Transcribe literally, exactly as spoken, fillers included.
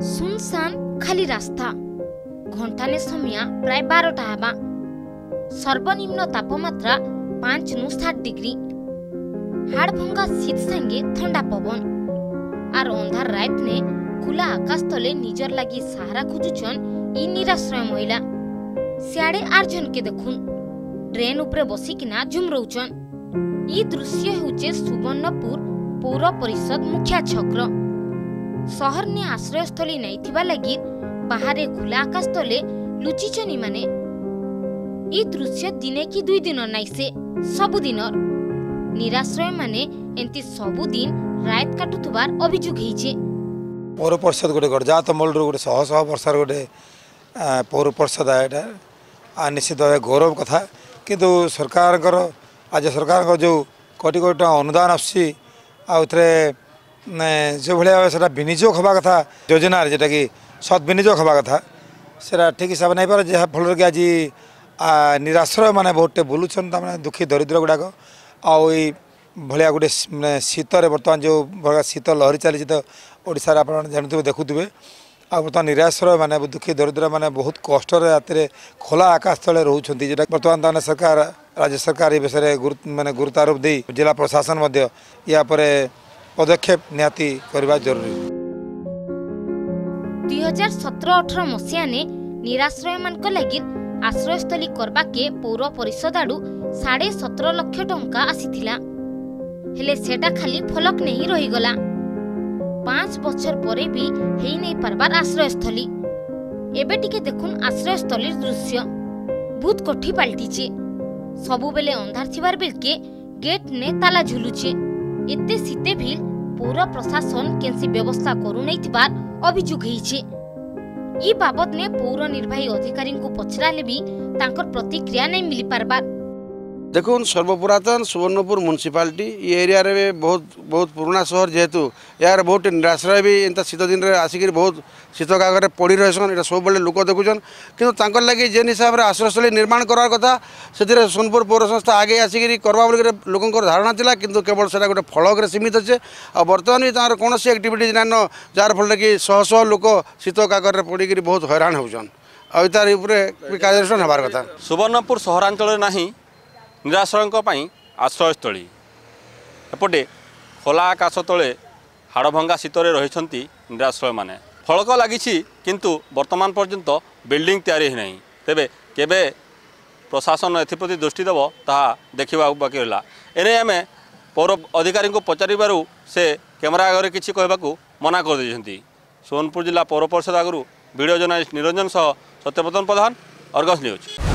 सुनसान खाली रास्ता घंटाने समय प्राय बारटा हवा सर्वनिम्न तापमात्रा पांच नु सात डिग्री हाड़भंगा शीत संगे ठंडा पवन आर अंधार रात ने खुला आकाश तले निजर लगी सहारा खोजुचन इ निराश्रय महिला सियाड़े आर्जन के देखुन ट्रेन उपरे बसिकिना झुमरौचन इ दृश्य हेउचे सुवर्णपुर पौर परिषद मुखिया छक्र शहर ने आश्रयस्थली नहीं लगी बाहर खुला आकाश तले लुचिचनी माने इ दृश्य दिने की दुई दिन नाई से सबुदिन निराश्रय माने एंती सबुदिन रात काटुथुबार अभियोग हेइचे। पौर परिषद गोटे गरजात मल गोटे शह शह वर्षार गोटे पौर परिषद यहाँ निश्चित भाव गौरव कथा किंतु सरकार आज सरकार जो कोटी कोटी अनुदान आसी जो भाया से विनियोग हवा कथा योजना जोटा कि सद विनियोग हवा कथा से ठीक हिसाब नहीं पार जहाँ फल कि आज निराश्रय माने बहुत बुलून तमाने दुखी दरिद्र गुड़ाक आई भाया गोटे शीतर बर्तमान जो शीत लहरी चली तो ओडिशा आप जानते देखुवे आ बर्तमान निराश्रय माने दुखी दरिद्र माने बहुत कष्ट राति खोला आकाश तले रोच बर्तमान ताने सरकार राज्य सरकार ये विषय गुरुत्व माने गुरुत्वारोप दे जिला प्रशासन या पर पदक्षेप निहाती करबा जरूरी। दुई हजार सत्रह अठर मसीहा ने निराश्रय मान लगी आश्रयस्थली करबा के पौर परिषद आड़ू साढ़े सतर लक्ष टंका आसीथिला हेले सेटा खाली फलक नहीं रहीगला पांच बछर परे भी हेई नहीं पारबार आश्रयस्थली एबे टिके देखुन आश्रयस्थलीर दृश्य बहुत कोठी पलटिचे सबु बेले अंधार थिबार बेलके गेट ने ताला झुलुचे एते सीते भी पौर प्रशासन केनसी व्यवस्था करू नहीं थिबार अभियोग हेइचे। ई बाबद ने पौर निर्वाही अधिकारी को पचराले भी तांकर प्रतिक्रिया नहीं मिली पारबार। देखो सर्वपुरातन सुवर्णपुर म्युनिसिपालिटी ये एरिया रे बहुत बहुत पुराना शहर जेहेतु यार बहुत निराश्रय भी एंता शीत दिन रे आसिक बहुत शीत कागर पड़ी रहसन एटा सब बेले लोक देखुछन किंतु तांकर लागि जेन हिसाब रे आश्रयस्थली निर्माण करार कथा से सोनपुर पौर संस्था आगे आसिक करबा बोल लोकंकर धारणा थिला किंतु केवल सेटा गोटे फलक रे सीमित अछि आ वर्तमान भी तार कोनोसी एक्टिविटीज नान जार फल कि शह शह लोक शीत कागर रे पड़ी कि बहुत हैरान होउछन आ तार ऊपर कार्यानुष्ठान हबार कथा। सुवर्णपुर सहरांचल नाही निराश्रय आश्रयस्थली एपटे खोला आकाश तले हाड़भंगा शीतरे रही निराश्रय माने फलक लगी किंतु वर्तमान पर्यंत बिल्डिंग तैयारी नहीं तेबे केबे प्रशासन एप्रति दृष्टि देव ताहा देखा बाकी रहा एने आम पौर अधिकारी को पचारू से कैमेरा आगे किसी कहवाक मना कर देछंती। सोनपुर जिला पौर परिषद आगु वीडियो जर्नलिस्ट निरंजन सह सत्यव्रतन प्रधान अर्गस न्यूज।